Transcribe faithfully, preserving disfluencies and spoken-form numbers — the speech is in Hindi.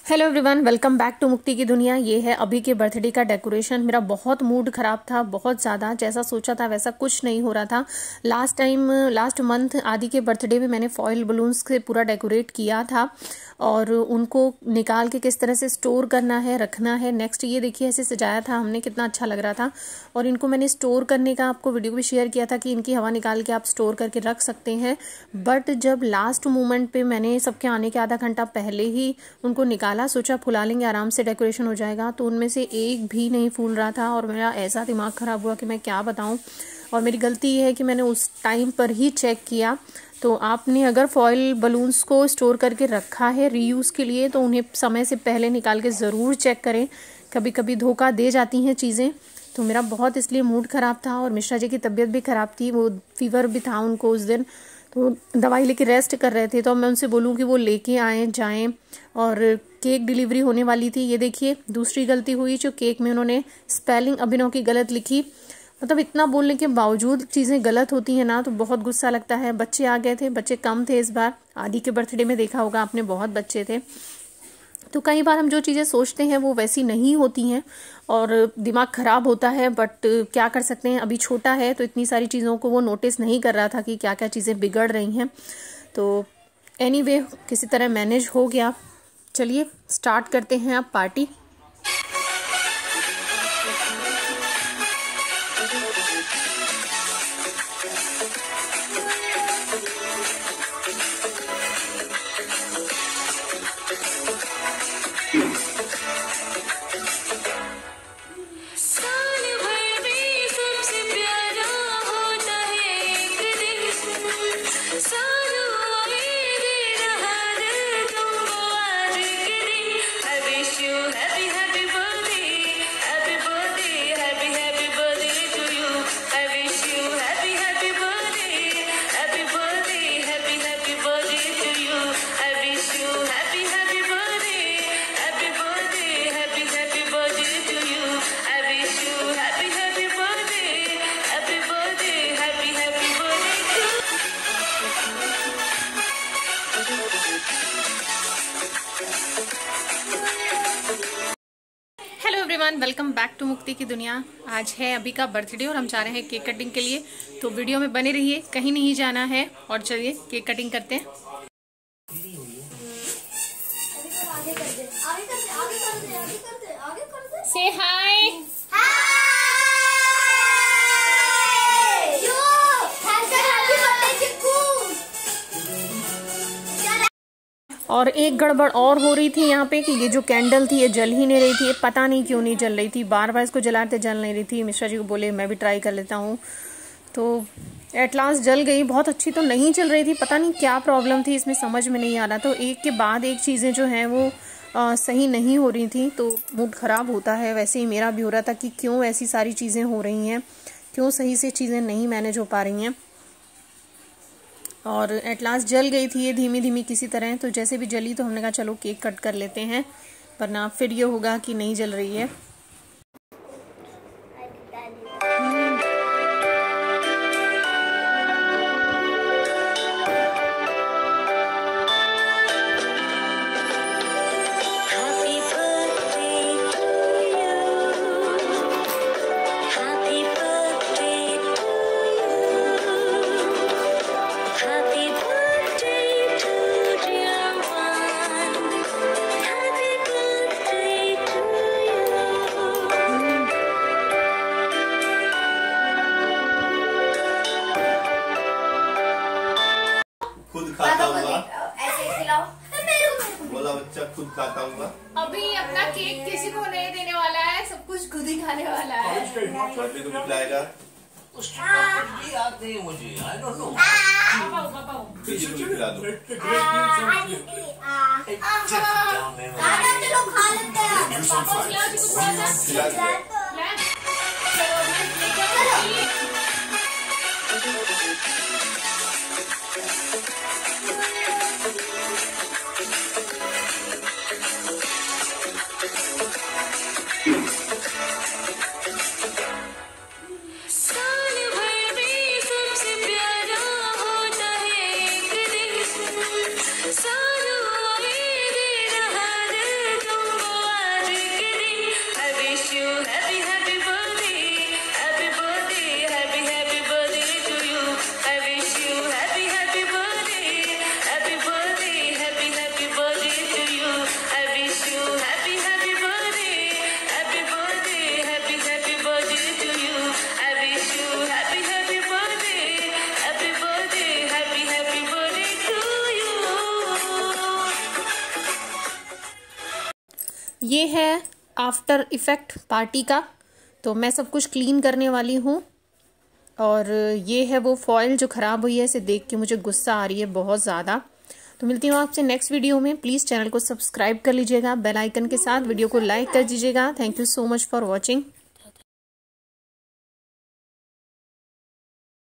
Hello everyone, welcome back to Mukti की दुनिया। ये है अभी के बर्थडे का डेकोरेशन। मेरा बहुत मूड खराब था, बहुत ज़्यादा। जैसा सोचा था वैसा कुछ नहीं हो रहा था। लास्ट टाइम लास्ट मंथ आदि के बर्थडे में मैंने फॉयल बलून्स से पूरा डेकोरेट किया था और उनको निकाल के किस तरह से स्टोर करना है, रखना है। नेक्स्ट ये देखिए, ऐसे सजाया था हमने, कितना अच्छा लग रहा था। और इनको मैंने स्टोर करने का आपको वीडियो भी शेयर किया था कि इनकी हवा निकाल के आप स्टोर करके रख सकते हैं। बट जब लास्ट मोमेंट पे मैंने सबके आने के आधा घंटा पहले ही उनको निकाला, सोचा फुला लेंगे, आराम से डेकोरेशन हो जाएगा, तो उनमें से एक भी नहीं फूल रहा था और मेरा ऐसा दिमाग खराब हुआ कि मैं क्या बताऊं। और मेरी गलती ये है कि मैंने उस टाइम पर ही चेक किया। तो आपने अगर फॉयल बलून्स को स्टोर करके रखा है रीयूज़ के लिए तो उन्हें समय से पहले निकाल के ज़रूर चेक करें। कभी कभी धोखा दे जाती हैं चीज़ें। तो मेरा बहुत इसलिए मूड ख़राब था और मिश्रा जी की तबीयत भी ख़राब थी, वो फीवर भी था उनको उस दिन, तो दवाई लेके रेस्ट कर रहे थे। तो मैं उनसे बोलूँ कि वो लेके आएँ जाएं। और केक डिलीवरी होने वाली थी। ये देखिए, दूसरी गलती हुई, जो केक में उन्होंने स्पेलिंग अभिनव की गलत लिखी। मतलब इतना बोलने के बावजूद चीज़ें गलत होती हैं ना, तो बहुत गुस्सा लगता है। बच्चे आ गए थे, बच्चे कम थे इस बार। आदि के बर्थडे में देखा होगा आपने, बहुत बच्चे थे। तो कई बार हम जो चीज़ें सोचते हैं वो वैसी नहीं होती हैं और दिमाग खराब होता है। बट क्या कर सकते हैं, अभी छोटा है तो इतनी सारी चीज़ों को वो नोटिस नहीं कर रहा था कि क्या क्या चीज़ें बिगड़ रही हैं। तो एनीवे किसी तरह मैनेज हो गया। चलिए स्टार्ट करते हैं अब party. Hello everyone, welcome back to Mukti की दुनिया। आज है अभी का बर्थडे और हम जा रहे हैं केक कटिंग के लिए। तो वीडियो में बने रहिए, कहीं नहीं जाना है। और चलिए केक कटिंग करते हैं। से हाय। और एक गड़बड़ और हो रही थी यहाँ पे कि ये जो कैंडल थी ये जल ही नहीं रही थी। पता नहीं क्यों नहीं जल रही थी, बार बार इसको जलाते जल नहीं रही थी। मिश्रा जी को बोले मैं भी ट्राई कर लेता हूँ, तो एट लास्ट जल गई। बहुत अच्छी तो नहीं चल रही थी, पता नहीं क्या प्रॉब्लम थी इसमें, समझ में नहीं आ रहा। तो एक के बाद एक चीज़ें जो हैं वो आ, सही नहीं हो रही थी, तो मूड ख़राब होता है। वैसे ही मेरा भी हो रहा था कि क्यों ऐसी सारी चीज़ें हो रही हैं, क्यों सही से चीज़ें नहीं मैनेज हो पा रही हैं। और एट लास्ट जल गई थी ये धीमी धीमी किसी तरह। तो जैसे भी जली तो हमने कहा चलो केक कट कर लेते हैं, वरना फिर ये होगा कि नहीं जल रही है। खुद खाता हुआ ऐसे खिलाओ, बोला बच्चा खुद खाता हुआ। अभी अपना केक किसी को नहीं देने वाला है, सब कुछ खुद ही खाने वाला है। बर्थडे को खिलाएगा। भी आते हैं मुझे, आई डोंट नो। किसी को खिला दो। चलो खा लेते हैं। ये है आफ्टर इफ़ेक्ट पार्टी का। तो मैं सब कुछ क्लीन करने वाली हूँ। और ये है वो फॉइल जो ख़राब हुई है, इसे देख के मुझे गुस्सा आ रही है बहुत ज़्यादा। तो मिलती हूँ आपसे नेक्स्ट वीडियो में। प्लीज़ चैनल को सब्सक्राइब कर लीजिएगा बेल आइकन के साथ, वीडियो को लाइक कर दीजिएगा। Thank you so much for watching.